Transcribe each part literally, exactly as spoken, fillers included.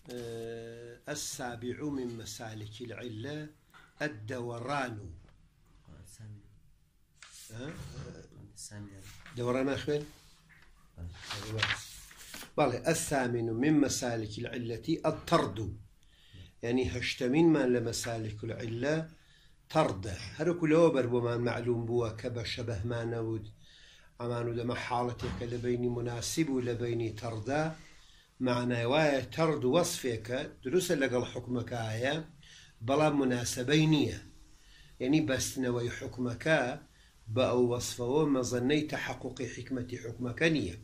السابع من مسالك العلة الدوران. دوران أخوين. بالله الثامن من مسالك العلة الطرد، يعني هشتمين ما لمسالك العلة طرد هر كله بربو ما معلوم بوا كبا شبه ما نود عمانو دم حالتك لبيني مناسب ولبيني طردا معنى واي طرد وصفك دروس لقل حكمك آية بلا مناسبينية، يعني بس نوي حكمك بأو وصفه ما ظني تحقق حكمة حكمك نية.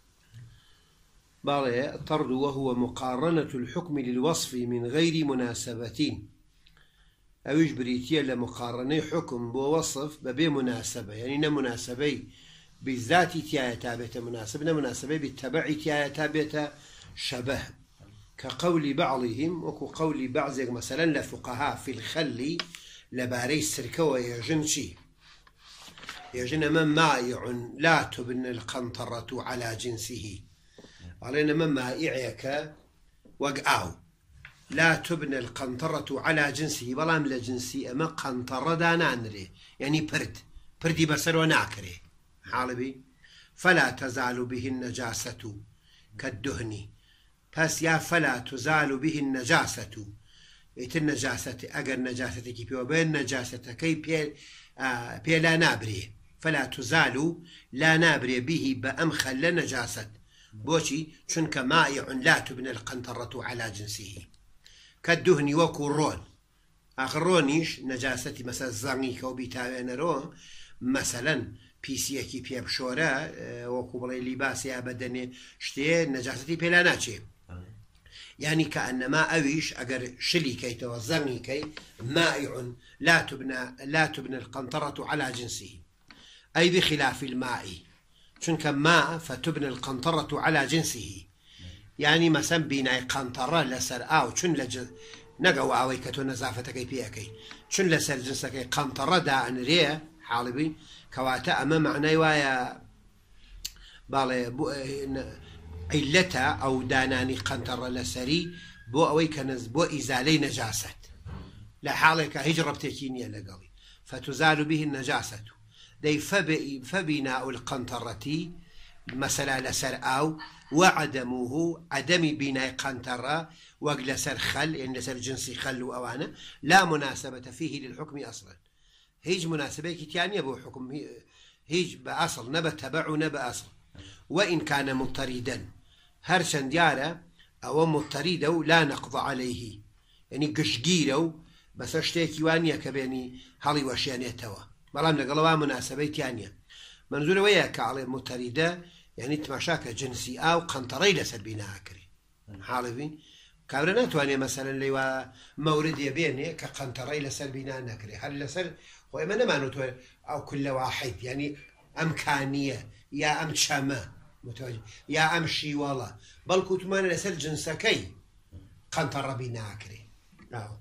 بالله الطرد وهو مقارنة الحكم للوصف من غير مناسبتين، أو يجبريتيا لمقارنة حكم بوصف ببي مناسبة، يعني نمناسبي بالذات تيايا تابعة مناسبة، نمناسبي بالتبع تيايا تابعة شبه، كقول بعضهم وكو قول بعض مثلا لفقهاء في الخل لباري السركة ويجن شي يجن من مائع لا تبن القنطرة على جنسه، علينا من مائعك وقعوا لا تبنى القنطرة على جنسه بلام لجنسي أما قنطرة دانا نري، يعني برد بردي بسر وناكري حالبي فلا تزال به النجاسة كالدهن، بس يا فلا تزال به النجاسة إت النجاسة أجر نجاسة كي وبين نجاسة كي بي آه بي لا نابري، فلا تزال لا نابري به بأمخل نجاسة بوشي شنك مائع لا تبنى القنطرة على جنسه كالدهن وكو الرون آخر رونيش نجاستي مثلا زرنيك وبيتاوين رون مثلا بيسيكي بيبشورة وكو بلاي لباسي أبدني شتي نجاستي بلا ناتشي، يعني كأنما أويش أجر شلي كي توزرني كي مائع لا تبنى لا تبنى القنطرة على جنسه، أي بخلاف الماء شنك ماء فتبنى القنطرة على جنسه، يعني مثلا بيناي قنطرة لسر أو شن لج نجوا أوي كتو نزافتك بيأكي شن لسر جنسك قنطرة دا أنريه حالبي كواتا أما معنى ويا بالي علتا أو داناني قنطرة لسري بو أوي كنز بو إزالي نجاسة لا حالك هجرة بتكينية لقوي فتزال به النجاسة دي فبناء القنطرة مثلا لسر أو وعدمه عدم بناء قنطرة وجلسر خل يعني لسر جنسي خل وأوانا لا مناسبة فيه للحكم أصلا، هيج مناسبة كتيانية بو حكم هيج بأصل نبى تبع نبى أصل، وإن كان مضطردا هرشن ديارة أو مضطردا لا نقض عليه، يعني قشقيرو بس اشتكي وانيا كبيني هالي وشياني توا بلام نقلوا مناسبة تانية منزول وياك على مضطردا يعني تماشاك جنسي أو قنطري لسر بينها كري حالفين كابرنا تواني مثلا لوا مورد يبيني كقنطري لسر بينها نكري هل لسر وإما ما نتوى أو كل واحد يعني أمكانية يا أم شامة متوجه يا أم شي والله بل كتمان لسر جنسكي قنطر بينها كري لا.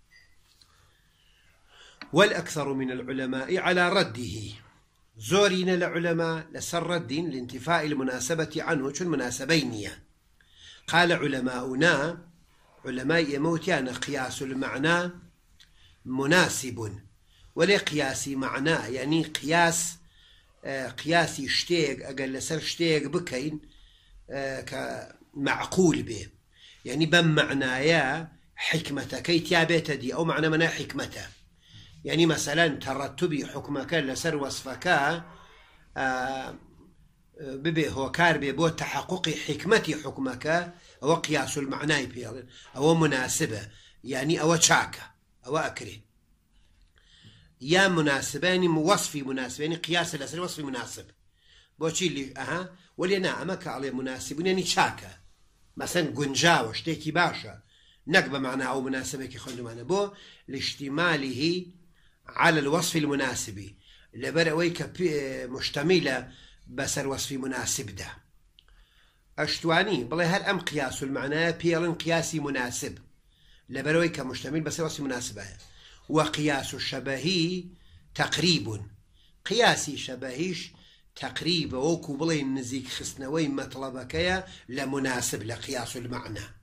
والأكثر من العلماء على رده زورين العلماء لسر رد لانتفاء المناسبة عنه شو المناسبينية. قال علماؤنا علماء يموتيان قياس المعنى مناسب ولقياس معناه، يعني قياس آه قياسي شتيق أقل لسر شتيق بكين آه كمعقول به، يعني بم معنايا حكمته كي تيابيت دي أو معنى منا حكمته، يعني مثلا ترتبي حكمك لسر وصفك آه ببي هو كاربي بو تحقق حكمتي حكمك أو قياس المعنى بيض أو مناسبة يعني أو شاكة أو أكره يا مناسباني وصفي مناسب يعني قياس لسر وصفي مناسب بوشي اللي أها ولينا أمك عليه مناسب يعني شاكة مثلا قنجاوة شتيكي باشا نقبة معنى أو مناسبة كي خلو معنا بو لاشتماله على الوصف المناسب لبرأويك مشتملة بسر وصف مناسب ده أشتواني بلي هل أم قياس المعنى بيلن قياسي مناسب لبرأويك مشتمل بسر وصف مناسبة، وقياس الشبهي تقريب قياسي شبهيش تقريب وكو بلي النزيك خسنوي مطلبك لمناسب لقياس المعنى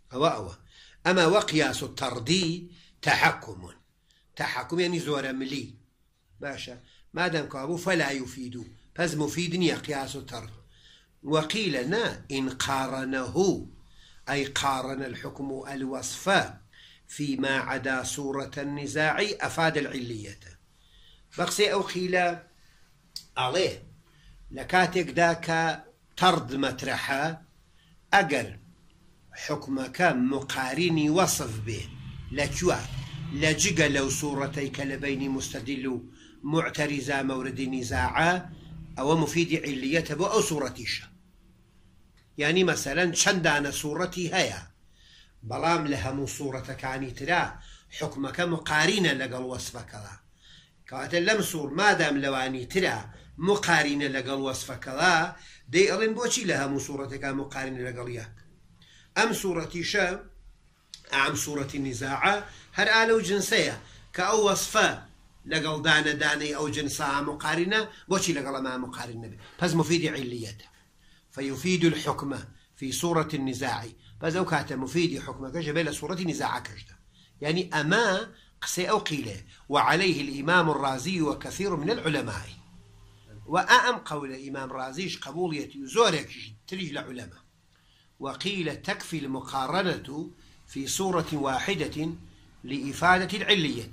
أو أو أما وقياس الطردي تحكم تحكم يعني زور ملي باشا ما دام كابو فلا يفيد فز مفيدني قياس الطرد. وقيل نا إن قارنه أي قارن الحكم الوصف فيما عدا صورة النزاع أفاد العلية. بقسي أو قيل عليه لكاتك ذاك طرد مطرحة أجر حكمك مقارني وصف به لجوا لجق لو صورتيك لبين مستدل معترزة مورد نزاعة أو مفيد علية بو أو صورتيش. يعني مثلا شندان صورتي هيا بلام لها من صورتك عني ترى حكمك مقارنة لقل وصفك لا كاتل لم صور ما دام لواني ترى مقارنة لقل وصفك لا دي ألين بوشي لها من صورتك مقارنة لقل ياك أم صورتي شا أم صورة النزاعة هر آلو جنسية كأو وصفة لقل دانا داني أو جنسها مقارنة بوشي لقل ما مقارنة به فز مفيد عليته فيفيد الحكم في صورة النزاع فز أو كاتا مفيد حكمك جبال صورة نزاع كجدا. يعني أما قسي أو قيله وعليه الإمام الرازي وكثير من العلماء. وأأم قول الإمام الرازيش قبولية زورك تريج العلماء. وقيل تكفي المقارنة في صورة واحدة لإفادة العلية.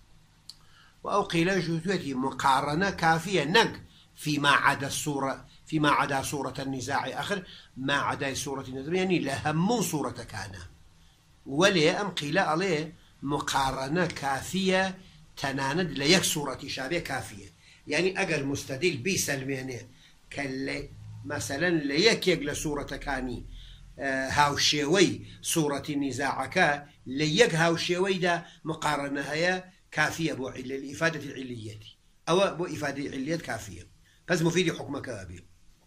وأو قيل جوتي مقارنة كافية نق فيما عدا الصورة فيما عدا صورة النزاع آخر ما عدا صورة النزاع يعني لهم صورة كان. ولي أم قيل عليه مقارنة كافية تناند ليك صورة شابه كافية. يعني أجل مستدل بيسلمينه كاللي مثلا ليك يجل صورة كاني آه هاوشيوي صورة نزاعك ليك هاوشيوي دا مقارنة هي كافية بو لإفادة العليات أو بو إفادة العليات كافية بس مفيد حكمك أبي.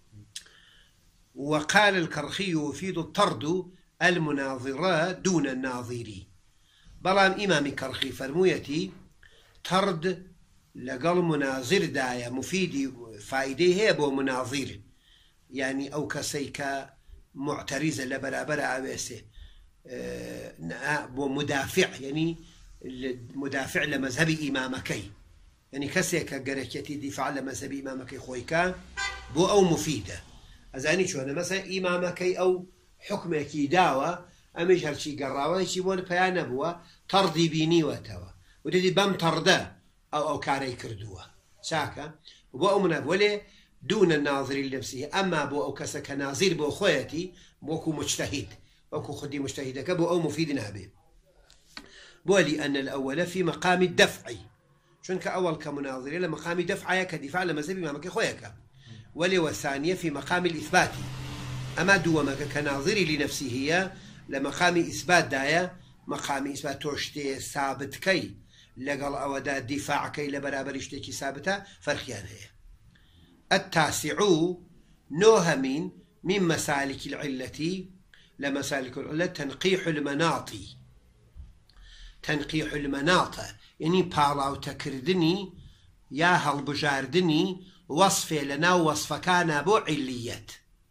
وقال الكرخي يفيد الطرد المناظرة دون الناظري. بلام إمام كرخي فرمويتي طرد لقل مناظر دايا مفيد فائده هي بو مناظر يعني أو كسيكا معترزة لبرابر عويسه أه بو مدافع يعني مدافع لمذهب إمامكي يعني كسيكا قريكتي دفاع لمذهب إمامكي خويكا بو أو مفيدة أزاني شو أنا مثلا إمامكي أو حكمكي داوة أمش هالشي قراوة شي بون بيانا بوا طردي بيني وتوا ودي بام طرده أو أو كاري كردوه ساكا بو أو مناب ولي دون الناظر لنفسه. أما بو أو كسك ناظر بو خويتي بوكو مجتهد وكو خدي مجتهدك بو أو مفيد نابي بو لأن الأول في مقام الدفع شون كأول كمناظر لمقام دفع كدفاع لمذهب إمامك خويك. ولي والثانية في مقام الإثبات. أما دوامك كناظر لنفسه هي لمقام إثبات دايا مقام إثبات توشتي ثابت كي لقل أودا دفاع كي لبرابر اشتكي ثابتة فرخيان هي. التاسع نوهم من مسالك العلة لمسالك العلة تنقيح المناطي تنقيح المناط يعني بالاو تكردني يا هالبجاردني وصف لنا وصف كان بو عليات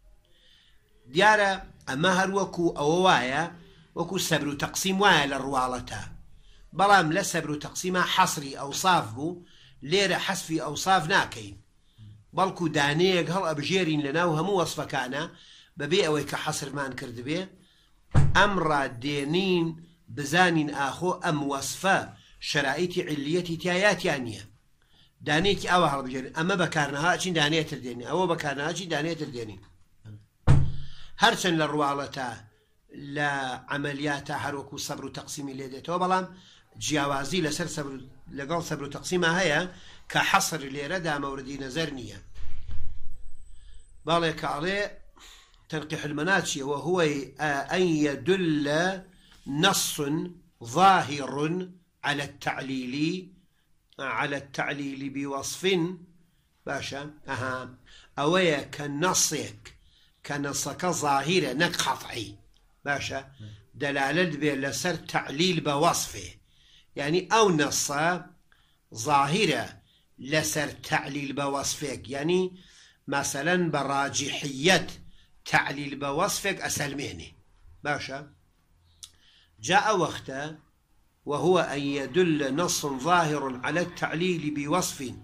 ديارة أما هر وكو أوايا وكو سبر تقسيم وايا للروالتا بلام لا سبر تقسيم حصري أوصاف بو ليرة حسفي أوصاف ناكين بلكو دانيك هل أبجيرين لنا وهمو وصف كان ببيع ويك حصر ما انكرد بيه أمر دينين بزانين آخو أم وصفة شرائط عليتي تيايات يانية دانيك أو هل أبجيرين أما بكارنها أشين دانية ترديني أو بكارنها أشين دانية ترديني هرشن للروالتا لا عملياتا هروكو صبر تقسيمي ليديتو بلام جياوازي لسر صبر لقال صبر تقسيمها هيا كحصر ليرة دا موردي نزرنية بالك عليه تنقيح المناتشي وهو أن يدل نص ظاهر على التعليل على التعليل بوصف باشا أها أويا كنصك كنصك ظاهرة نك قطعي باشا دلالة بلسر تعليل بوصفه يعني أو نص ظاهرة لسر تعليل بوصفك يعني مثلا براجحية تعليل بوصفك أسلميني باشا جاء وقتا وهو أن يدل نص ظاهر على التعليل بوصف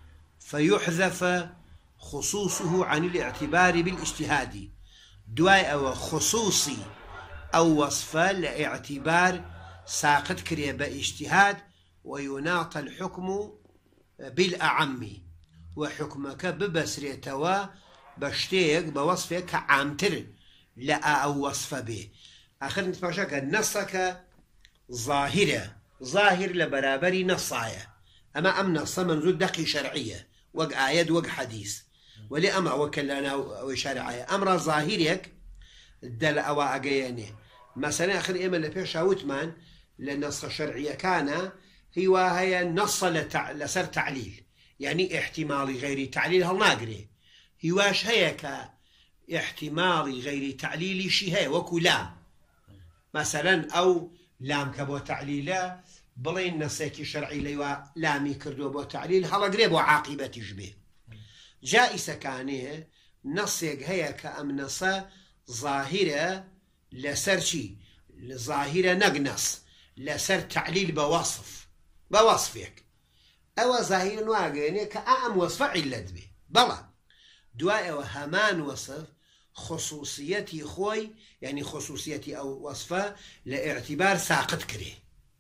فيحذف خصوصه عن الاعتبار بالاجتهاد دواء أو خصوصي أو وصفة لاعتبار ساقط كريه باجتهاد ويناط الحكم بالأعم وحكمك ببسريتوا بشتيك بوصفك عامتر لا أو وصف به آخر نتماشاك نصك ظاهرة ظاهر لبرابري نصايا أما أم نص منذ دقي شرعية وق آيات وق حديث ولي أما وكلنا وشرعية أمر ظاهرك دل أو أجيانه مثلا آخر إيمان لبيش عوتمان لنص شرعية كان هو هي نص لتع... لسر تعليل يعني احتمال غير تعليل هل ناقري هواش هيك احتمال غير تعليل شي هي وكلام مثلا أو لام كبو تعليله بلين نصيكي شرعي ليوا لامي كردو بو تعليل هلا قريب وعاقبة تجبه جائزة كانه نصيك هي كأم نصا ظاهرة لسر شي ظاهرة نقنص لسر تعليل بوصف بوصفك أو ظاهرة واقعني كأم وصف علت به بلا دواء وهمان وصف خصوصيتي خوي يعني خصوصيتي أو وصفة لاعتبار ساقط كريه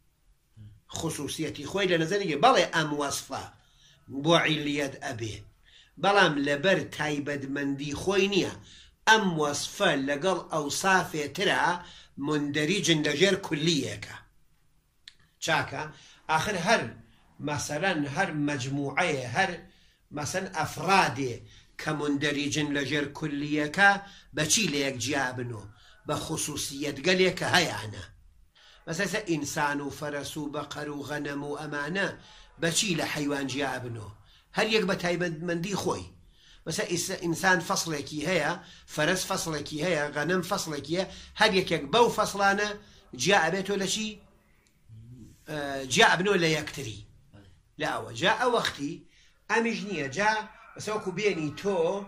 خصوصيتي خوي لنزلي بلا أم وصفة بوعي اليد أبيه بلام لبر تايبد مندي خوي نيا أم وصفة لقل أوصافه ترى مندرج لجير كليك شاكا آخر هر مثلا هر مجموعة هر مثلا أفراد كمندرج لجير كليك بشي ليك جابنو بخصوصية قليك هيانا مثلا إنسان وفرس وبقر وغنم وأمانة بشي لحيوان جابنو هل يقبل تايبد مندي خوي مثلا إنسان فصلك هي فرس فصلك هي غنم فصلك هي هل يكبو فصلانا جاء بيته لشي جاء ابنه لا يكتري لا جاء وقتي أمجنية جاء بسوكو بيني تو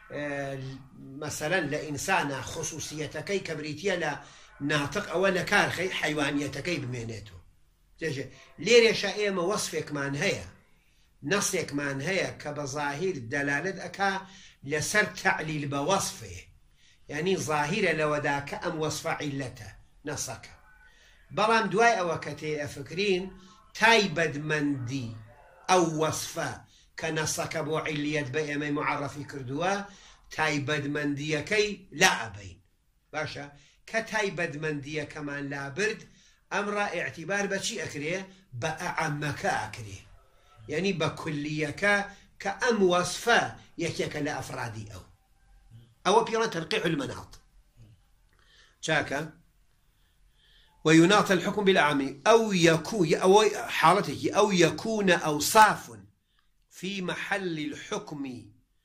مثلا لإنسان خصوصيتكي كبريتيا لا ناطق أولا كارخي حيوانيتكي بمينيتو ليري شائمة وصفك من هي نصيك من هي كبظاهر دلالة أكا لسر تعليل بوصفه يعني ظاهرة لوداك أم وصف علته نصك بلام دواي أو كتي أفكرين تايبد مندي أو وصفة كنصك بو علية بأمي معرفي كردوا تايبد مندي كي لا أبين باشا كتايبد مندي كمان لا برد أمر اعتبار بشي أكريه بأعمك أكريه يعني بكليك كأم وصفة يكيك لأفرادي أو أو بيران تنقيح المناط شاكا ويناط الحكم بالأعمي أو يكون أو حالته أو يكون أوصاف في محل الحكم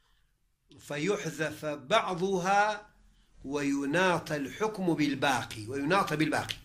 فيحذف بعضها ويناط الحكم بالباقي ويناط بالباقي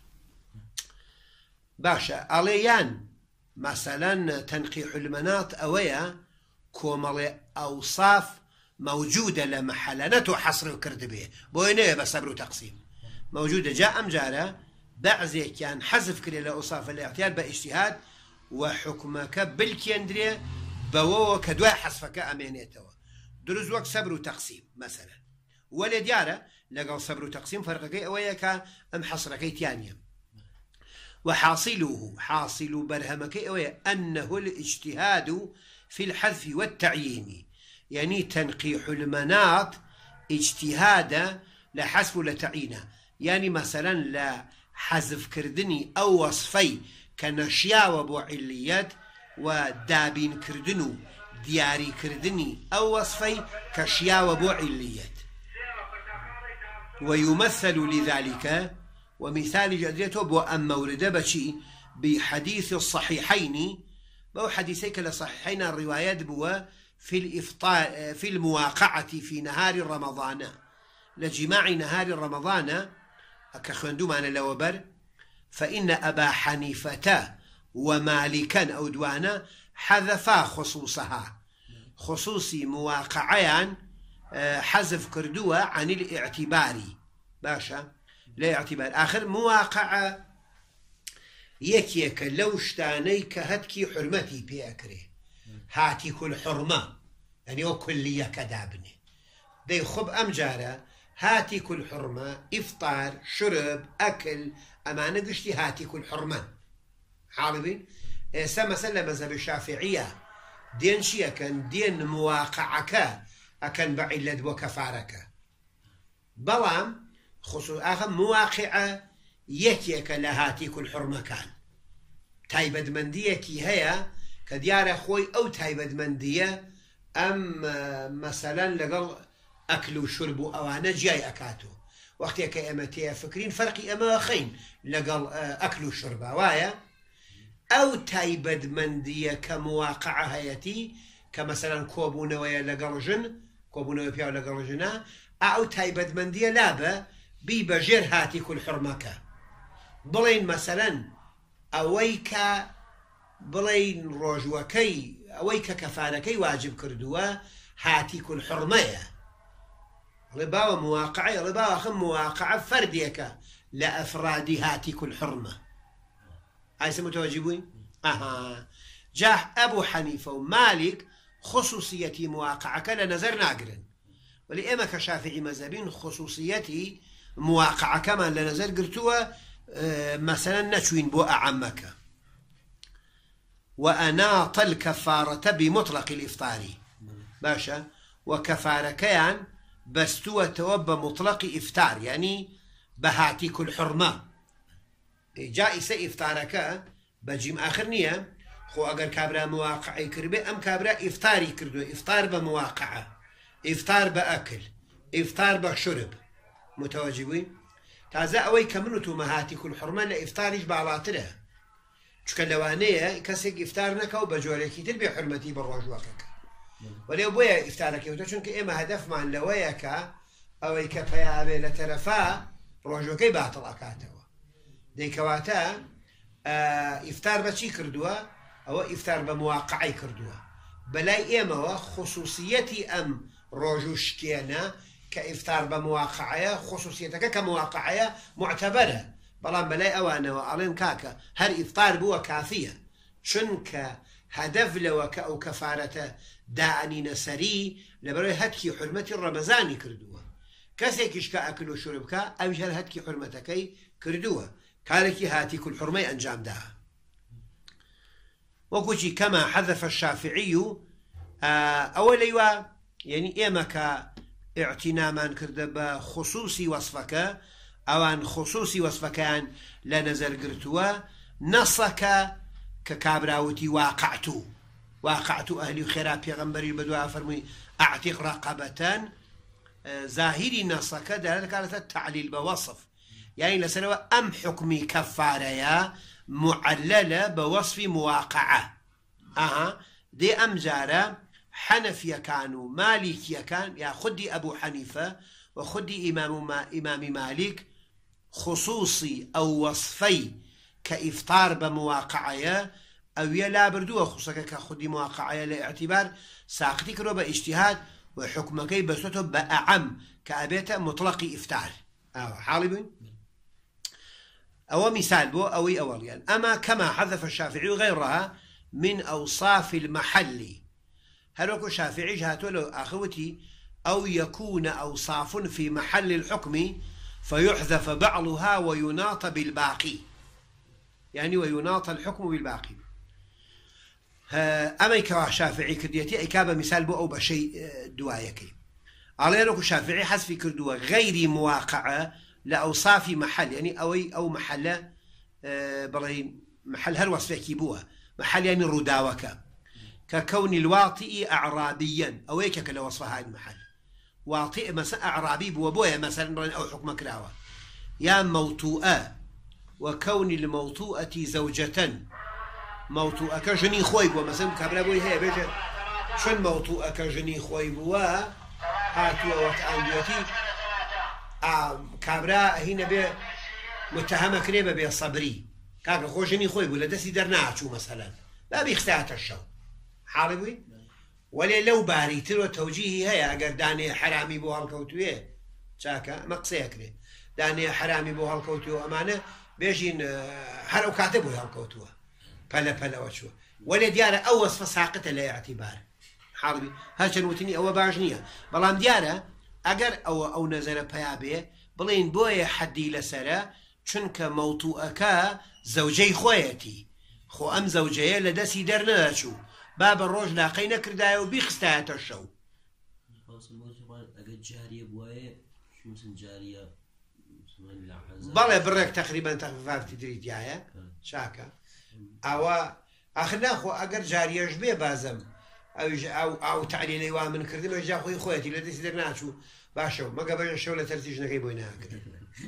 باشا عليان مثلا تنقيح المناط أويا كومل أوصاف موجودة لمحلنته حصر وكرد به بوينه بصبر وتقسيم موجودة جاء أم جارة بعضي كان حذف كري لأوصاف الاعتياد باجتهاد وحكمك بالكندرية بوو كدواء حذفك أمينيته دروز وقت صبر وتقسيم مثلا ولا ديارة لقوا صبر وتقسيم فرقكي أويك أم حصركي تيانيا وحاصله حاصل برهمك أويا أنه الاجتهاد في الحذف والتعيين يعني تنقيح المناط اجتهادا لحذف لتعيينه يعني مثلا لا حذف كردني أو وصفي كنشيا وبو عليات ودابين كردنو دياري كردني أو وصفي كشيا وبو عليات ويمثل لذلك ومثال جديته بو أم مورد بشي بحديث الصحيحين بو حديثيك لصحيحين الروايات بو في الإفطار في المواقعة في نهار رمضان لجماع نهار رمضان أكخندو معنا لوبر فإن أبا حنيفة ومالكا أو دوانا حذفا خصوصها خصوصي مواقعيان حذف كردوها عن الاعتبار باشا لا اعتبار آخر مواقعة یەکێکە لەو شتانەی کە هەتکی حرمەتی پێەکرێ هاتی کول حرمە یعنی ئەو کولیەکە دابنێ دەی خۆب ئەم جارە هاتی کول حرمە ئیفطار شرب ئەکل ئەمانە گشتی هاتی کول حرمە حاڵی بین ئێستا مەسەل لە مەذهەبی شافعیە دێن چیەکەن دێن مواقعەکە ئەکەن بە عیلەت بۆ کەفارەکە بەڵام خصوص ئاخە مواقعە یەکێکە لە هاتی کول حرمەکان تایبەتمەندیەکی هەیە کە دیارە خۆی ئەو تایبەتمەندیە ئەم مەسەلەن لەگەڵ ئەکل و شرب و ئەوانە جیای ئەکاتۆ وەختێکە ئێمە تێفکرین فەرقی ئەمە خەین لەگەڵ ئەکل و شربە وایە ئەو تایبەتمەندیە کە مواقعە هەیەتی کە مەسەلەن کۆبوونەوەیە لەگەڵ ژن کۆبوونەوەی پیا لەگەڵ ژنە ئەو تایبەتمەندیە لابە بی بەژێر هاتی کول حرمەکە بڵێن مەسەلەن ئەوەی کە بڵێن ڕۆژوەکەی ئەوەی کە کەفارەکەی واجب کردووە هاتی کول حرمەیە ئەڵێ باوە مواقعی ئەڵێ باوە خەم مواقعە فەردێکە لە ئەفرادی هاتی کول حرمە ئایسە متوەجی بووین؟ ئەها جا ئەبوو حەنیفە و مالک خصوصیەتی مواقعەکە لە نەزەر ناگرن ولی ئێمە کە شافعی مەذهبین خصوصیەتی مواقعەکەمان لە نەزەر گرتووە مەسەلەن نەچوین بۆ ئەعەمەکە وأناط الكفارة بمطلق الإفطار باشا وكفاركيان بستوى توب مطلق إفطار يعني بهاتي كل حرمة جائسة إفطارك بجيم آخر نية خو أجر كابرا مواقعي كربي أم كابرا إفطاري كردو إفطار بمواقعة إفطار بأكل إفطار بشرب متواجبين تازا أوي كمنتو مهاتي كل حرمة لإفطاريش بعلاطرها چکە لەوانەیە کەسێک ئیفتار نەکەو بە جۆرێکی تر بێ حرمەتی بە ڕۆژوەکەکە وەلێ بۆیە ئیفتارەکەوتە چونکە ئێمە هەدەفمان لەوەیەکە ئەوەی کە پەیاوێ لە تەرەفا ڕۆژەکەی باتڵ ئەکاتەوە دەیکەواتە ئیفتار بە چی کردووە ئەوە ئیفتار بە مواقعی کردووە بەلای ئێمەوە خصوصیەتی ئەم ڕۆژ و شتێنە کە ئیفتار بە مواقعەیە خصوصیەتەکە کە مواقعەیە معتەبەرە بەڵام بەلای ئەوانەوە ئەڵێن کاکە هەر ئیفطار بووە کافیە چونکە هەدەف لەوە کە ئەو کەفارەتە دائەنینە سەری لەبەرەوەی هەتکی حرمەتی ڕەمەزانی کردووە کەسێکیش کە ئەکل و شرب بکە ئەویش هەر هەتکی حرمەتەکەی کردووە کارێکی هاتی کول حرمەی ئەنجامدا وەکوچی کەما حەذەفە الشافعی ئەوە لەیوە یعنی ئێمە کە ئیعتینامان کردە بە خصوصی وەصفەکە ئەوان خصوصی وەصفەکەیان لە نەزەر گرتووە نەسەکە کە کابراوتی واقعتو واقعتو ئەهلی خێرا پێغەمبەری بەدوای فەرمووی ئەعتیق ڕەقەبەتەن زاهیری نەسەکە دەڵێت دەکاتە تعلیل بە وەصف یعنی لەسەرەوە ئەم حکمی کەفارەیە معللە بە وەصفی مواقعە ئەها دێ ئەم جارە حەنەفیەکان و مالیکیەکان یا خودی ئەبوو حەنیفە و خودی ئیمامی مالک خصوصي أو وصفي كإفطار بمواقعية أو يلا بردوه خصوصا كخدي مواقعية لاعتبار ساقتي كرو باجتهاد وحكمكي بسوته بأعم كأبيت مطلق إفطار أو حالبين أو مثال بو أوي أول يعني أما كما حذف الشافعي غيرها من أوصاف المحل هلوكو الشافعي جهاتو له أخوتي أو يكون أوصاف في محل الحكم فيحذف بعضها ويناط بالباقي يعني ويناط الحكم بالباقي أما يكوا شافعي كرديتي إكابة مثال بو أو بشيء دوايكي على لك شافعي حذف كردوا غير مواقعة لأوصاف محل يعني أوي أو محل بلي محل هر وصفك بوها محل يعني رداوكا ككون الواطئ أعرابيا أو هيك كلا وصفها المحل واطئ مثلا أعرابي بوبويا مثلا أو حكم كراوة يا موطوءة وكون الموطوءة زوجة موطوءة كجني خويب ومثلا كابلا بوي هي بيجا شن موطوءة كجني خويب وا هاتوا وتأنديتي كابرا هنا بي متهمة كريبة بي صبري كابرا خو جني خويب ولا دسي درناعشو مثلا لا بيختات الشو حالبوي ولا لو باريتر وتوجيهي هيا اگر داني حرامي بو هالكوتويه چاكا مقصيه كري داني حرامي بو هالكوتو أمانة بيجين هر وكاتب بو هالكوتو بلا بلا وشو ولا ديارة أو وصفة ساقطة لا اعتبار حربي هالشن وتني أو باجنية بلام ديارة أجر أو أو نزل بيابه بلين بوي حدي لسرا چونك موضوعك زوجي خويتي خو أم زوجي لدسي درنا شو باب الروج لاقينا كردايو بيخستات الشو جارية بواي شو مثل جارية بلا برك تقريبا تخفاف تدري ديايا شاكا أو أخنا خو أجر جارية جبيه بازم أو أو أو تعليل يوام من كردي ما جا خوي خويتي لدسي درنا شو باشو ما قبل الشغلة ترتيج نقي بوينها كده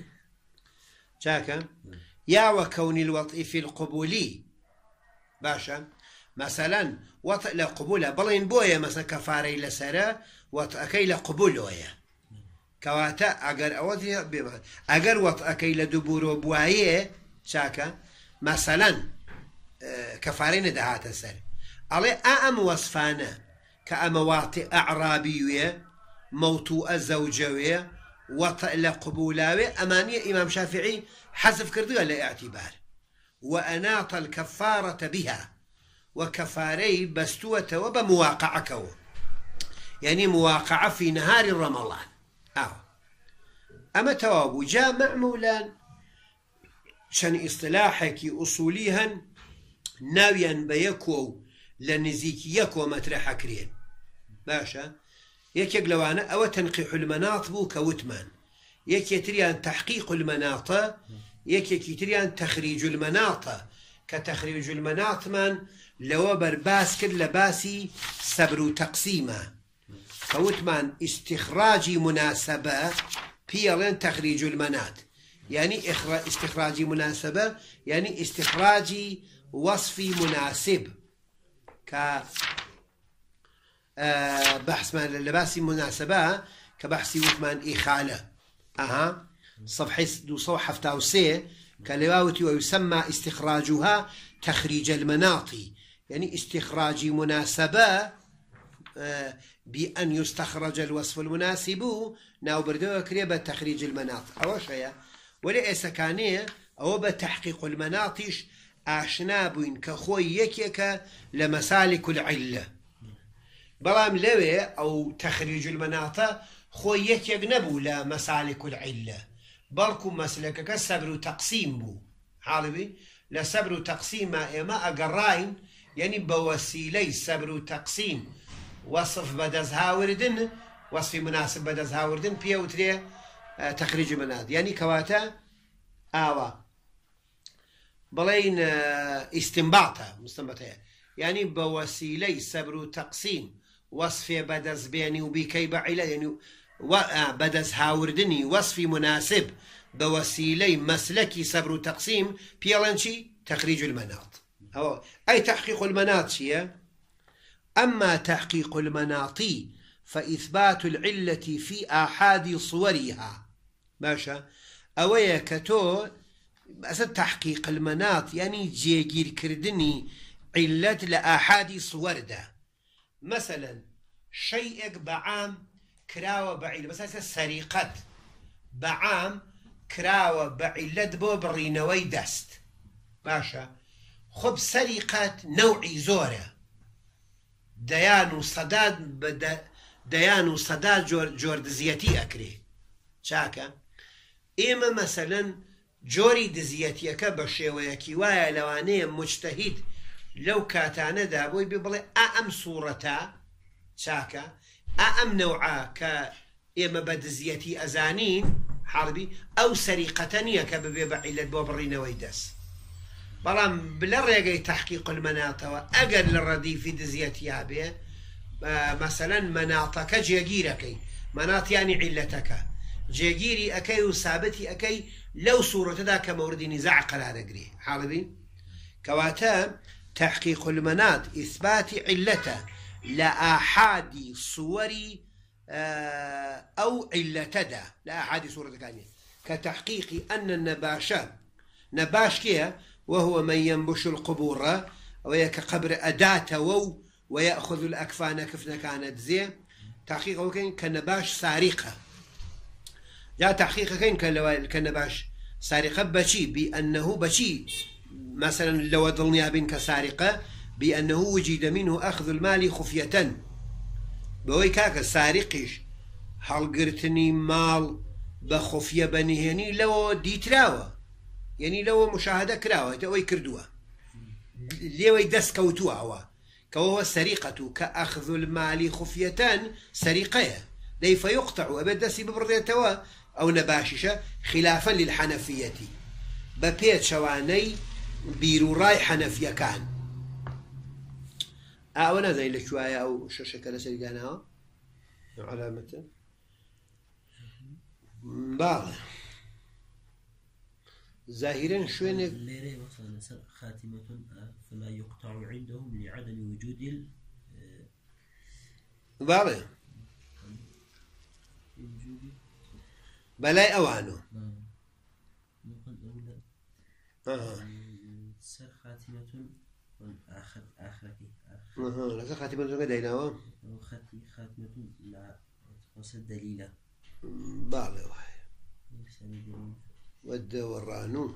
شاكا يا وكون الوطء في القبولي باشا مثلا وطء لقبوله بلين بويا مثلا كفاري لسرا وطء كي لقبولويا كواتا اگر اوتي بما اگر وطء كي لدبورو بوايه شاكا مثلا كفارين دهات السر علي ام وصفانا كأم واطئ اعرابيه موطوء زوجويه وطء لقبولاوي امانيه امام شافعي حذف كردوها لاعتبار وأناط الكفارة بها وكفاري بستوة وبمواقعكو يعني مواقعة في نهار رمضان أو أما توابو جاء معمولا شان اصطلاحك أصوليها ناويا بيكو لنزيكيكو مترحا كرين باشا يك يقلوانا أو تنقيح المناط بو كوتمان يك يتريان تحقيق المناط يك يتريان تخريج المناط كتخريج المناط من لو برباس كل لباسي صبر تقسيمه فوتمان استخراج مناسبة بيلين تخريج المناط يعني استخراج مناسبة يعني استخراج وصف مناسب ك بحث من اللباسي مناسبة كبحث وثمان إخالة أها صفحة دو صفحة فتاوسي كلواوتي ويسمى استخراجها تخريج المناطي يعني استخراج مناسبة بأن يستخرج الوصف المناسب ناو بردو كريبة تخريج المناط أو شيء وليس كانيه أو بتحقيق المناطش أشناب كخوي يكيك لمسالك العلة بلام لوي أو تخريج المناطة خوي يكيك نبو لمسالك العلة بلكو مسلك كسبر تقسيم بو حالبي لسبر تقسيم ما إما أقرائن يعني بوسيلي سبر تقسيم وصف بدز هاوردن وصف مناسب بدز هاوردن بيوتري تخريج مناط يعني كواتا آوا بلين استنباطة مستنبطة يعني بوسيلي سبر تقسيم وصف بدز بيني وبيكي بعيلة يعني بدز هاوردني وصف مناسب بوسيلي مسلكي سبر تقسيم بيلانشي تخريج المناط أو أي تحقيق المناط شيء أما تحقيق المناط فإثبات العلة في آحاد صورها باشا أويا كتو أسد تحقيق المناط يعني جيجير كردني علة لآحاد صور ده مثلا شيء بعام كراوة بعيلة مثلا السرقة بعام كراوة بعيلة بو برينوي دست باشا خب سرقة نوعي زورة ديان وصداد بدا ديان وصداد جور جور دزيتي أكري شاكا إما مثلا جوري دزيتي أكا بشيويكي وايا لواني مجتهد لو كاتانا دابوي بيبلي أأم صورتا شاكا أأم نوعا كا إما بدزيتي أزانين حربي أو سرقتني كببي بعيلة بوبرين ويدس بلام بلا ريقي تحقيق المناطة وأقل للرديف في دزيتي هابي مثلا مناطك جيجيركي مناط يعني علتك جيجيري أكي وثابتي أكي لو صورة ذاك مورد نزاع قرار أقري حربي كواتا تحقيق المناط إثبات علته لآحاد صوري أو علة دا لآحاد صورة كانية كتحقيق أن النباشة نباش كيه وهو من ينبش القبور ويكقبر أداة وو ويأخذ الأكفان كفنا كانت زي تحقيقه كان كنباش سارقة جاء تحقيق كين كان باش سارقة بشي بأنه بشي مثلا لو ظلنيها بين كسارقة بأنه وجد منه أخذ المال خفية بوي كاك سارقش هل قرتني مال بخفية بنهني لو ديتراوة يعني لو مشاهدة كراوة توي كردوها ليو يدس كوتوها هو كوهو السرقة كأخذ المال خفية سرقة لي فيقطع أبدا سيب برديتوا أو نباششة خلافا للحنفية ببيت شواني بيرو راي حنفية كان أولا زي اللي شوية أو شو شكل سرقانها علامة باغ ظاهرا شوين ليري مثلا خاتمة فلا يقطع عندهم لعدم وجود ال باغ بلاي أوانو آه. سر خاتمة آخر آخرتي آه لا خاتمة قد ديناوا أو خاتي خاتمة لا وصل دليلة باغ ود ورانو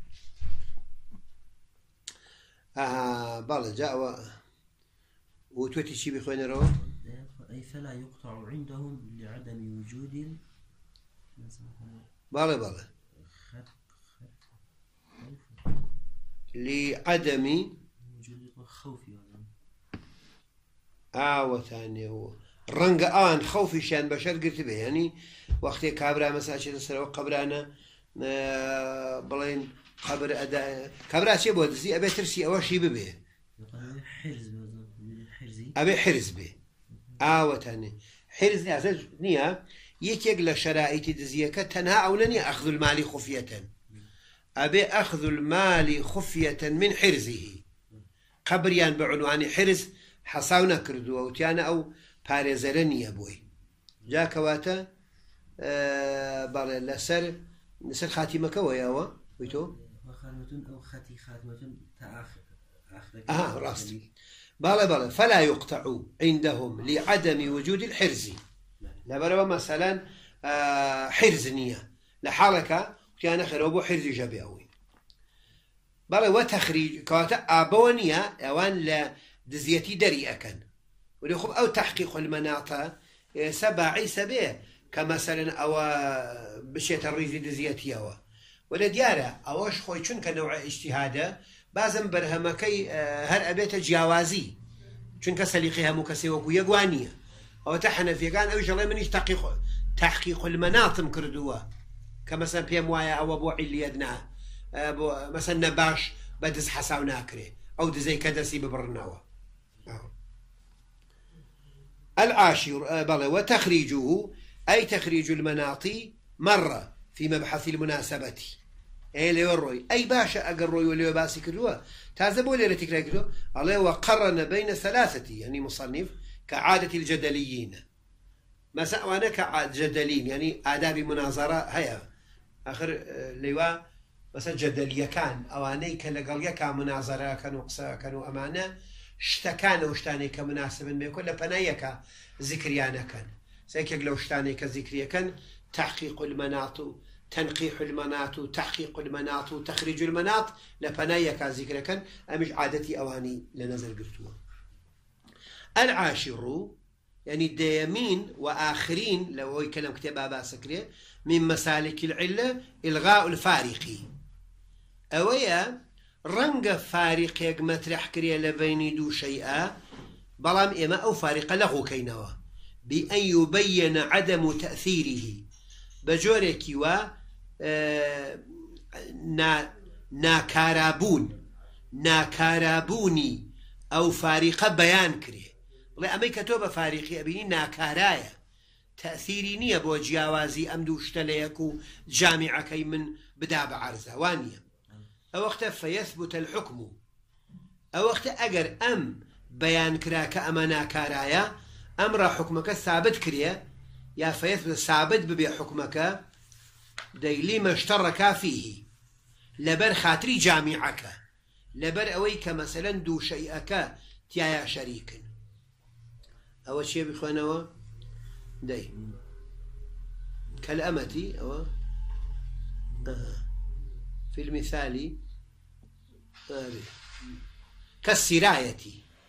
آه باغ جاء وتوتي شي بخوين رو أي فلا يقطع عندهم لعدم وجود باغ باغ لعدم وجود الخوف آه ثاني هو رنج آن خوفي شان بشر قلت به يعني وقت كابرا مساجد سر وقبرانا آه بلين قبر أداء كابرا شيء بود زي أبي ترسي أول شيء ببه حرز حرزي أبي حرز به آه ثاني حرز نيا نيا يكيل شرائط دزيك تنها أولني أخذ المال خفية أبي أخذ المال خفية من حرزه قبريان بعنوان حرز حصاونا كردوا وتيانا أو بارزرني أبوي جاء كواتا أه بالله لسر لسر خاتمة كويا وا ويتو خاتمة أو خاتي خاتمة تأخر آخر آه راستي بالله بالله فلا يقطع عندهم لعدم وجود الحرز لبروا مثلا أه حرز نية لحالك كان خرابو حرز جابي أوي بالله وتخريج كواتا أبونيا أوان لا دزيتي دري أكن وليخب أو تحقيق المناطة سبعي سبيه كمثلا أو بشيت الريز دزيتي أو ولا ديارة أوش خوي شن كنوع اجتهاده بعضم برهمكي هر أبيت جوازي شن كسليقها مكسي وكو يقوانية أو تحنا في كان أو جل منيش تحقيق تحقيق المناط مكردوا كمثلا بيم وايا أو أبو علي يدنا مثلا نباش بدز حساو ناكري أو دزي كدسي ببرناوه العاشر بلى وتخريجه أي تخريج المناطي مرة في مبحث المناسبة أي ليوروي أي باشا أقروي وليو باسي كدوا تعزبوا لي رتكلا كدوا الله وقرن بين ثلاثة يعني مصنف كعادة الجدليين مثلا وأنا كعادة جدلين يعني آداب مناظرة هيا آخر ليوا مثلا جدلية كان أواني كالقلية كمناظرة كانوا قصة كانوا أمانة شتكان وشتاني كمناسبة ما يكون لبنايك ذكريانا كان زيك لو شتاني كذكريا كان تحقيق المناط تنقيح المناط تحقيق المناط تخريج المناط لبنايك ذكريا كان أمش عادتي أواني لنزل قلتوها العاشر يعني الديمين وآخرين لو هو يكلم كتاب أبا سكريا من مسالك العلة إلغاء الفارقي أويا رنگ فارق مطرح كريا لبين دو شيئا بلام إما أو فارق له كينوا بأن يبين عدم تأثيره بجورك و آه نا ناكارابون ناكارابوني أو فارق بيان كريا والله أمي كتوبة فارقي أبيني ناكارايا تأثيري نية بو جاوازي أم دوشتليكو جامعة كي من بداب عرزة وانية أو وقت فيثبت الحكم أو وقت أجر أم بيان كراك أمنا كارايا أمر حكمك ثابت كريا يا فيثبت ثابت ببي حكمك ديلي ما اشترك فيه لبر خاطري جامعك لبر أويك مثلا دو شيئك تيايا شريك أول شيء بخوانوا دي كالأمة أو في المثال كالسراية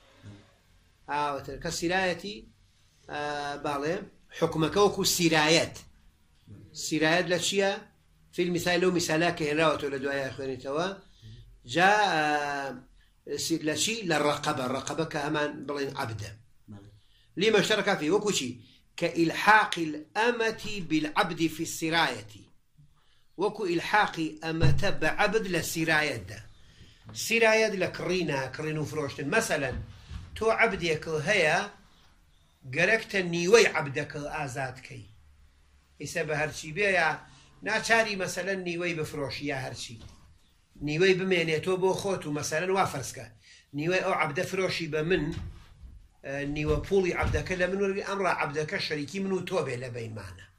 آه كالسراية آه بالي حكمك وكو السرايات السرايات لشيا في المثال لو مثالاك هراوة ولا دعاء أخواني توا جاء آه لشي للرقبة الرقبة كهمان بلين عبدا لما اشترك فيه وكو شي كإلحاق الأمة بالعبد في السراية وكو إلحاق أمة بعبد للسراية ده السراية لكرينا كرينو فروشتن مثلا تو عبدك هيا قركت نيوي عبدك آزاد كي إسا هرشي بيا ناچاري مثلا نيوي بفروش يا هرشي نيوي بميني تو بو خوتو مثلا وافرسكا نيوي أو عبد فروشي بمن نيوي بولي عبدك لمن أمر عبدك شريكي منو توبه لبين معنا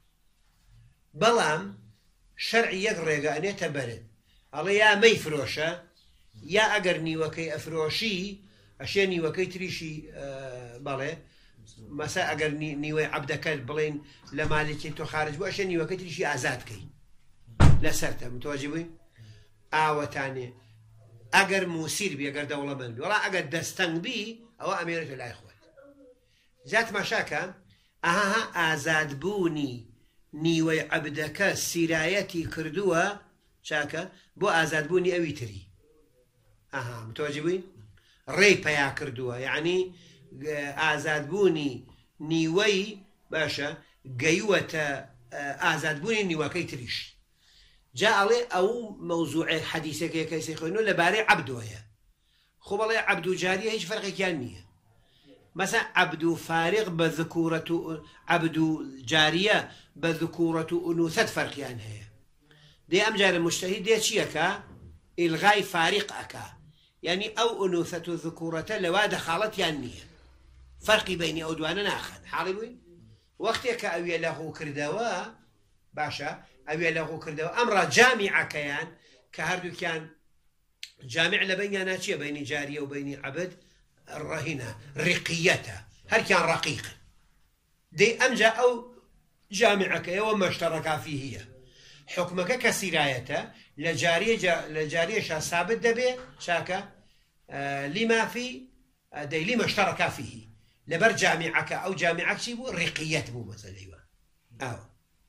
بلام شرعي يقرق أن يتبرد الله يا مي فروشة يا أجر نيوكي أفروشي عشان نيوكي تريشي آه بالي مسا أجر نيوي عبدك بلين لمالك تو خارج بو عشان نيوكي تريشي آزادكي لا سرته متواجبين آوة تانية أجر موسير بي أجر دولة من بي ولا أجر دستن بي أو أميرة الأخوة ذات مشاكل أها آزاد بوني نيوي عبدك سرايتي كردوا شاكا بو آزاد بوني أوي تري أها متواجبين ريبا يا كردوا يعني آزاد بوني نيوي باشا قيوة آزاد بوني نيوكي تريش جاء لي أو موضوع حديثك يا كيسي خوينو لباري عبدو هيا خب الله عبدو جارية هيش فرق كيانية مثلا عبدو فارغ بذكورة عبدو جارية بذكورة أنوثة فرق يعني هي دي أمجار المجتهد دي شيكا إلغاء فارق أكا يعني أو أنوثة ذكورة لوا دخلت يعني فرق بين أودوان آخر حالوين وقتك أوي له كردوا باشا أوي له كردوا أمر جامع كيان كهردو كان جامع لبين ناتشي بين جارية وبين عبد الرهينة رقيته هل كان رقيق دي أمجا أو جامعك وما اشترك فيه هي حكمك كسرايته لجارية جا لجارية شا ثابت دبي شاكا آه لما في آه دي لما اشترك فيه لبر جامعك أو جامعك شيبو رقيته بو مثلا أو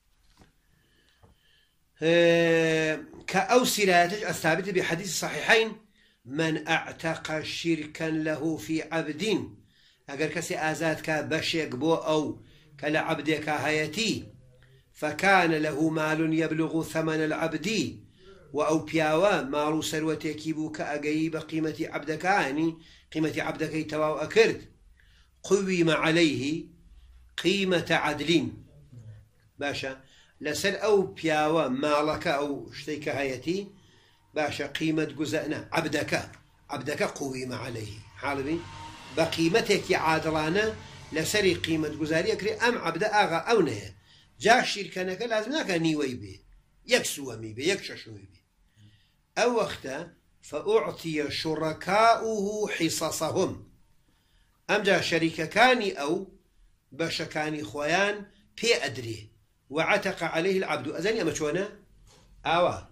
آه كأو سرايته الثابت بحديث الصحيحين من اعتق شركا له في عبد اگر كسي آزادك بشيك بو أو كلا عبدك هيتي فكان له مال يبلغ ثمن العبد وأو بياوا مال سروتك بوك أجيب قيمة عبدك يعني قيمة عبدك تواو أكرد قوم عليه قيمة عدل باشا لسر أو بياوا مالك أو شتيك هيتي باشا قيمة جزءنا عبدك عبدك قويم عليه حالبي بقيمتك عادلانة لسري قيمة جزارية كري أم عبد آغا أو نه جا شركنك لازم ناك نيوي بي يكسو مي بي يكششو بي أو وقتا فأعطي شركاؤه حصصهم أم جا شريك كاني أو باشا كاني خويان بي أدري وعتق عليه العبد أذن أما شونا آوا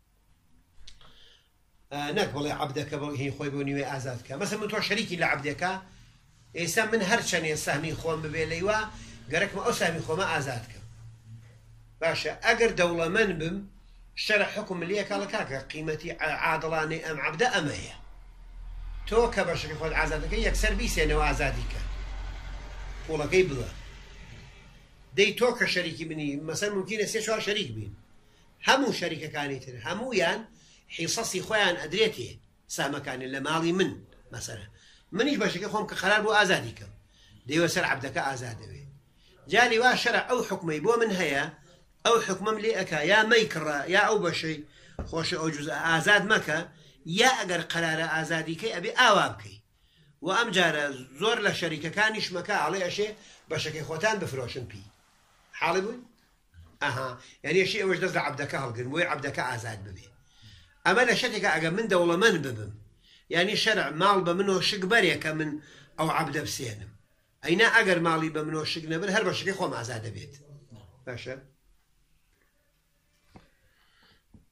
آه نقبل عبدك بغيه خوي بوني آزادك مثلا من تو شريكي لعبدك إنسان من هرشني سهمي خوان ببيليوا قرك ما أسهمي خو ما آزادك باشا أجر دولة من بم شرح حكم اللي قال كاكا قيمتي عادلاني أم عبد أمية تو كبشك خود آزادك يكسر بيسين وآزادك ولا قيبله دي تو كشريكي مني مثلا ممكن يصير شو شريك بين همو شريكة كانت همو يان حصصي خوان أدريتي سهم كان اللي مالي من مثلا منيش باشك خوم كخلال بو آزادك دي وسر عبدك آزادوي جالي واشرع أو حكمي بو من هيا أو حكم مليئك يا ميكرا يا أو بشي خوش أو جزء آزاد مكا يا أجر قرار آزادك أبي آوابكي وأمجار زور لشريكة كانش مكا عليه شيء باشك خوتان بفروشن بي حالبون أها يعني شيء وش دز عبدك هالقن وي عبدك آزاد ببي أما لشتك أجا من دولة من ببم يعني شرع مال بمنه شق بريك من أو عبد بسينم أين أجر مالي بمنه شق نبر هل بشكي خو مع زاد بيت باشا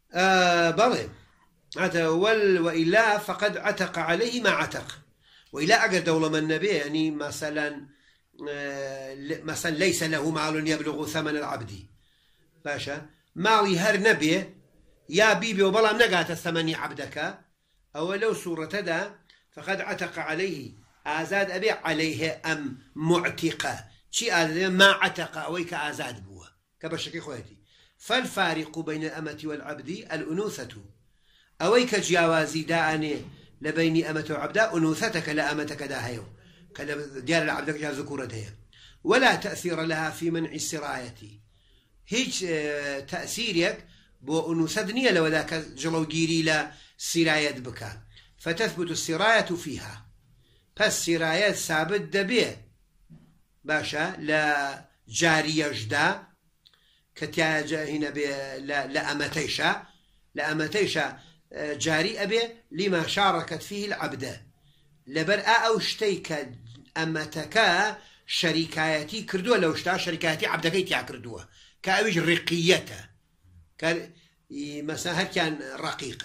آه بلى ول وإلا فقد عتق عليه ما عتق، وإلا أجر دولة من النبي يعني مثلا آه مثلا ليس له مال يبلغ ثمن العبد باشا مالي هر نبي يا بيبي وبلا نقات الثمن عبدك أو لو سورة دا فقد عتق عليه آزاد أبي عليه أم معتقة شي آزاد ما عتق أويك آزاد بوه كبشكي خواتي. فالفارق بين الأمة والعبد الأنوثة أويك جياوازي داني لبين أمة وعبدا أنوثتك لا أمتك داهيو ديار العبدك جا ذكورتها ولا تأثير لها في منع السراية هيج تأثيرك بو أنوثدنية لو ذاك جلو جيري لا سراية بك فتثبت السراية فيها فالسراية ثابت دبيه باشا لا جارية جدا كتاجة هنا لا لأمتيشا لأمتيشا جاري أبي لما شاركت فيه العبد لبرأ أو شتيك أمتك شركايتي كردوه لو شتا شركايتي عبدكيتي كردوه كأويج رقيته كان مثلا كان رقيقا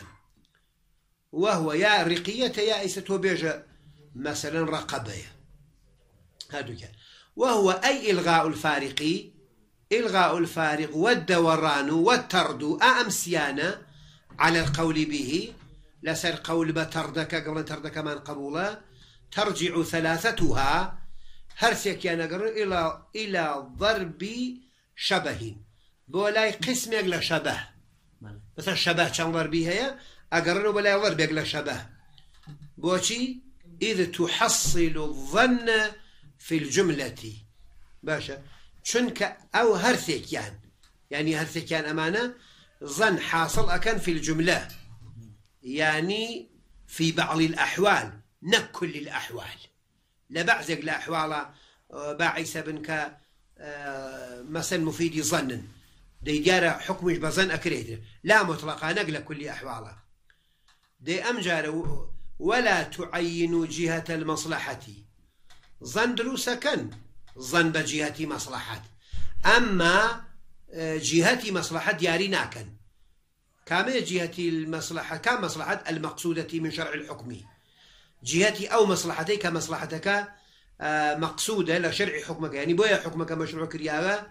وهو يا رقيته يا إيسته بيجا مثلا رقبية هذا كان وهو أي إلغاء الفارق إلغاء الفارق والدوران والترد أمسيانا على القول به لسر قول بتردك قبل تردك من قبوله ترجع ثلاثتها هرسك يا نقر إلى إلى ضرب شبه بولاي قسم يقل شبه مثلا شبه كان ضربي هي أقرنه بلا ضرب يقل شبه بوشي إذ تحصل الظن في الجملة باشا شنك أو هرثك يعني يعني هرثك يعني أمانة ظن حاصل أكن في الجملة يعني في بعض الأحوال نكل الأحوال لبعضك الأحوال باعث بنك مثلا مفيد ظن دي جارة حكمش بظن أكريد لا مطلقا نقل كل أحواله دي أمجار ولا تعين جهة المصلحة ظن دروسا كان ظن بجهة مصلحة أما جهة مصلحة دياري ناكن كما جهة المصلحة كمصلحة المقصودة من شرع الحكم جهة أو مصلحتي كمصلحتك مقصودة لشرع حكمك يعني بويا حكمك مشروع كرياغا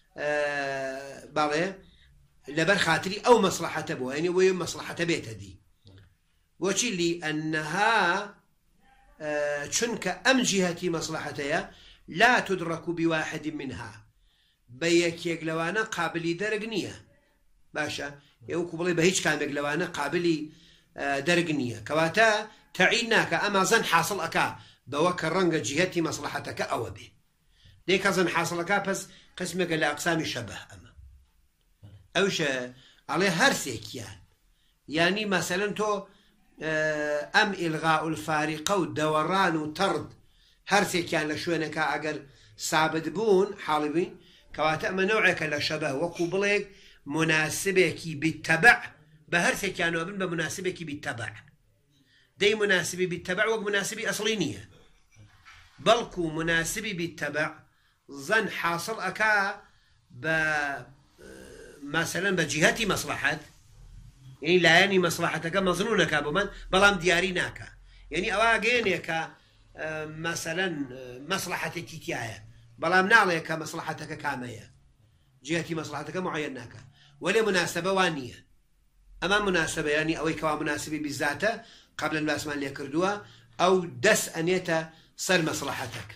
بالي لبر خاطري أو مصلحة بو يعني وهي مصلحة بيت دي وشي لي أنها شنك أم جهة مصلحتها لا تدرك بواحد منها بيك يقلوانا قابلي درقنية باشا يوكو بلي بهيج كان يقلوانا قابلي درقنية كواتا تعيناك أما ظن حاصل أكا بوك الرنق جهة مصلحتك أو به ديك ظن حاصل أكا بس قسمك لأقسام شبه أما أوش عليه هرسيك يعني يعني مثلا تو أم إلغاء الفارقة والدوران وطرد هرسي كان لشوينك أجر سابد بون حالبين كواتا أما نوعك لشبه وقبلك مناسبك بالتبع بهرسي كانوا أبن بمناسبك بالتبع دي مناسبي بالتبع ومناسبي أصلينية بلكو مناسبي بالتبع ظن حاصل أكا ب مثلا بجهة مصلحة يعني لا يعني مصلحتك مظنونك أبو من بلام دياريناك يعني أواجينك مثلا مصلحة تيتيايا بلام نعليك مصلحتك كامية جهة مصلحتك معيناك ولا مناسبة وانية أما مناسبة يعني أو كوا مناسبة بالذات قبل الباسمان اللي يكردوها أو دس أنيتا صار مصلحتك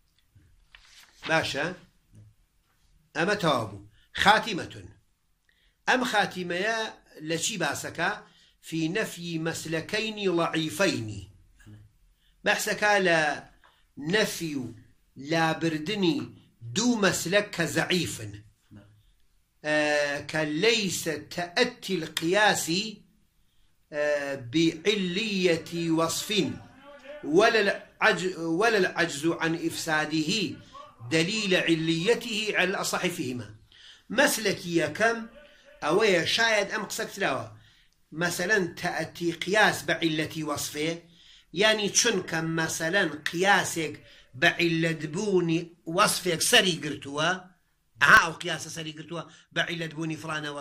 باشا أما توابو خاتمة أم خاتمة لشي باسكا في نفي مسلكين ضعيفين بحسكا لا نفي لا بردني دو مسلك كزعيف آه كليس تأتي القياس آه بعلية وصف ولا العجز, ولا العجز عن إفساده دليل عليته على الأصح فيهما مسلكي كم أويا شايد أم قصك تلاوة مثلا تأتي قياس بعلة وصفه يعني چونك مثلا قياسك بعلة بوني وصفك سري قرتوا ها أو قياس سري قرتوا بعلة بوني فلان وصف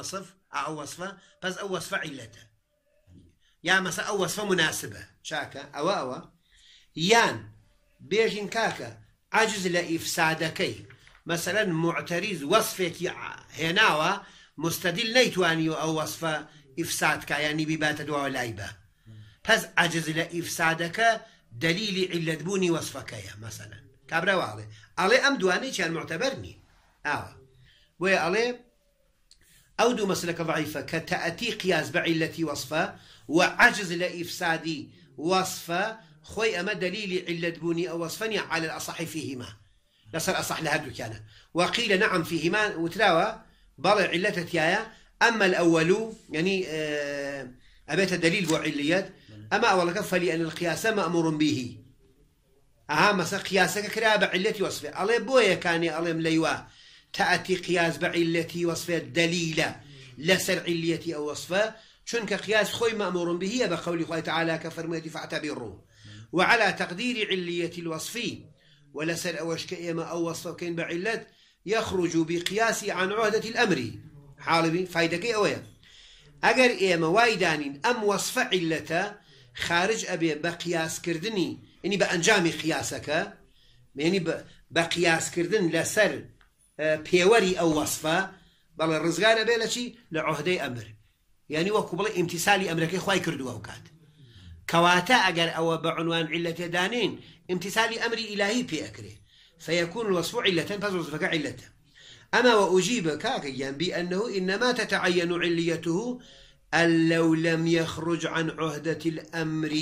أو وصفة بس أو وصفة علته يا مثلا أو وصفة مناسبة شاكا أو أو يان بيجين كاكا عجز لإفسادكي مثلا معترض وصفتي هناوا مستدل نيتوانيو أو وصفة إفسادك يعني ببات دواء لايبة بس عجز لإفسادك دليل علة بوني وصفك يا مثلا كابرا واضح علي أم دواني كان معتبرني آه وعلي أو دو مسلك ضعيفة كتأتي قياس بعلة وصفة وعجز لإفساد وصفة خوي أما دليل علة بوني أو وصفني على الأصح فيهما لصر أصح لهذا كان وقيل نعم فيهما وتلاوى بل علة تيايا أما الأول يعني آه أبيت دليل وعليات أما أولا فلأن القياس مأمور به أها مثلا قياسك كرا بعلة وصفة على بويا كان على مليوا تأتي قياس بعلة وصفة دليلة لسر علية أو وصفة شنك قياس خوي مأمور به بقول الله تعالى كفرمية فاعتبروا وعلى تقدير علية الوصف ولسر أوش كإما أو وصف كين بعلة يخرج بقياس عن عهدة الأمر حالبي فايدك أويا أجر إما وايدانين أم وصف علة خارج أبي بقياس كردني يعني بأنجام قياسك يعني بقياس كردن لسر بيوري أو وصفة بل الرزقان أبي لشي لعهدة أمر يعني وكبل امتثال أمرك خواي كردوا وكاد كواتا أجر أو بعنوان علة دانين امتثال أمر إلهي بيأكره فيكون الوصف علة فوصفك علة أما وأجيب كاكيا بأنه إنما تتعين عليته أن لو لم يخرج عن عهدة الأمر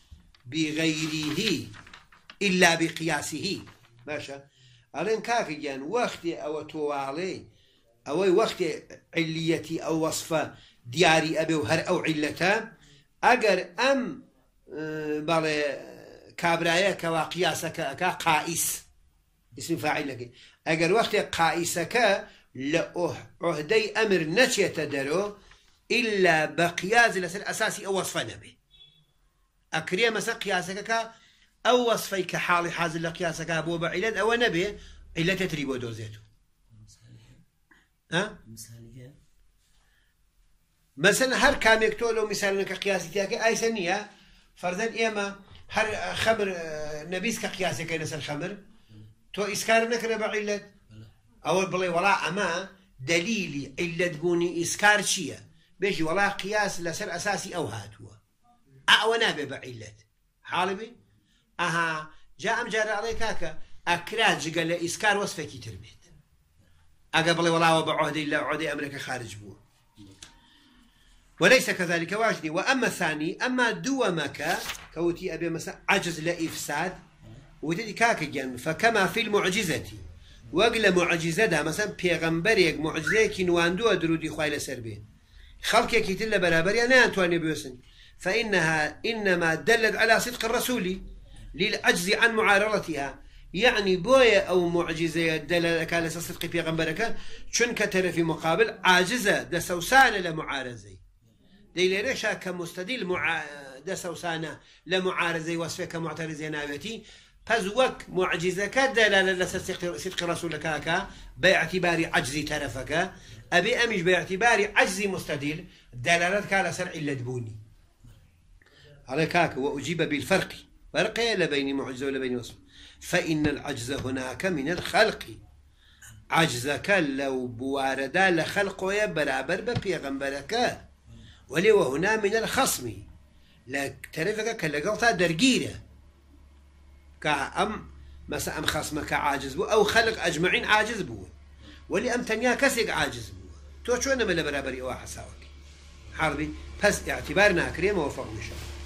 بغيره إلا بقياسه ماشي ألين كاكيا وقت أو توالي أو وقت عليتي أو وصفة دياري أبي وهر أو علته أجر أم بالي كابرايا كوا قياسك قائس اسم فاعل لك أجر وقت قائسك لعهدي أمر نشي تدرو إلا بقياس لسر أساسي أو وصف نبي أكريا مثلا قياسك أو وصفي كحال حازل لقياسك أبو بعيلات أو نبي إلا تتريبو دوزيتو ها مثلا هر كاميك تولو مثلا كقياسي تاكي أي سنية فرضاً إيما هر خمر نبيس كقياسي كي نسل خمر تو إسكار نكره بعلة أول بلي ولا أما دليلي علة بوني إسكار شيء بيجي ولا قياس لسر أساسي أو هاتوا أو نابي بعلة حالبي أها جاء مجرى عليك هكا أكراج قال إسكار وصفك تربيت أقبل ولا وبعهدي إلا عهدي أمريكا خارج بوه وليس كذلك واجدي وأما الثاني أما دومك كوتي أبي مثلا عجز لإفساد وتدي كاك جن فكما في المعجزة وقل معجزة ده مثلا بيغمبريك معجزة كنواندو درودي خوالة سربين خلقك يتل برابر يعني أنتواني بيوسن فإنها إنما دلت على صدق الرسول للعجز عن معارضتها يعني بويا أو معجزة دلالك على صدق بيغمبرك شنك ترى في مقابل عاجزة ده سوسانة لمعارضة ديليرشا كمستدل مع دسوسانة لمعارضة وصفه كمعترض نابتي فزوك معجزة كدلالة لصدق صدق رسولك هكا باعتبار عجز ترفك أبي أمش باعتبار عجز مستدل دلالتك على سرع اللدبوني على كاك وأجيب بالفرق فرق لبين معجزة ولبين وصف فإن العجز هناك من الخلق عجزك لو بواردا لخلقه برابر ببيغمبرك ولو هنا من الخصم لا تعرفك كالقلطة درجيرة كأم مثلا أم خصمك عاجز بو أو خلق أجمعين عاجز بو ولي أم تنيا كسق عاجز بو تو شو أنا من برابري واحد ساوك حربي بس اعتبارنا كريم ووفق إن شاء الله.